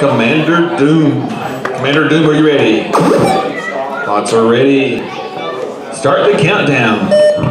Commander Doom. Commander Doom, are you ready? Bots are ready. Start the countdown.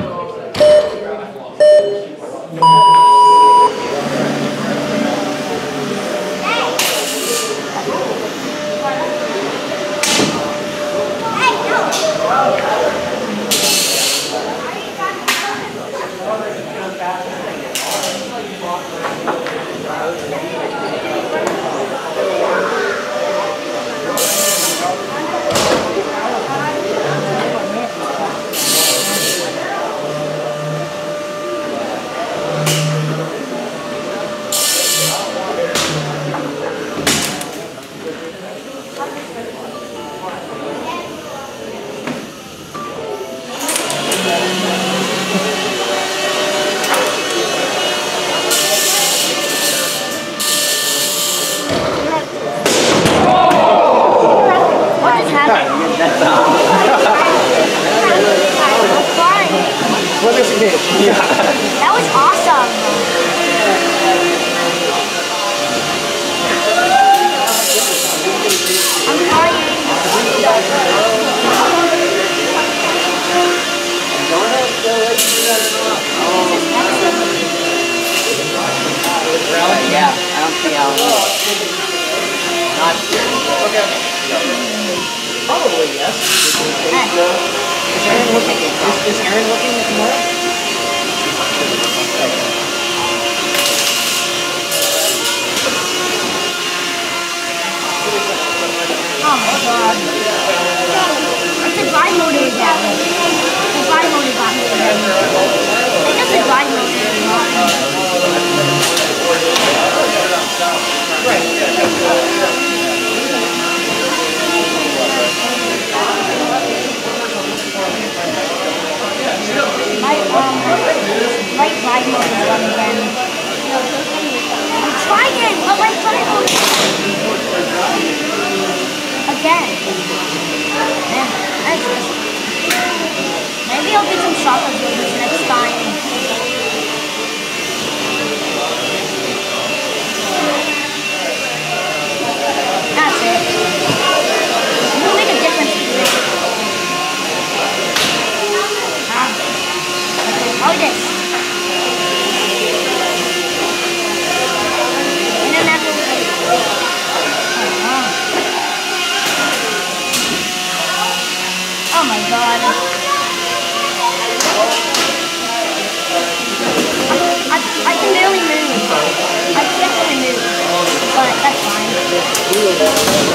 That was awesome. I'm crying. Yeah, I don't see how. Not sure. Okay. Probably yes. Is Aaron looking tomorrow? Oh my god. What's the drive motor is that? The drive motor got me. I guess the drive motor is not. My drive motor is on again. I'm trying, but my drive motor is again. Maybe I'll get some shock absorbers next time. That's it. It'll make a difference to it. Oh, this. Oh my god. I can barely move. I can't really move. But that's fine.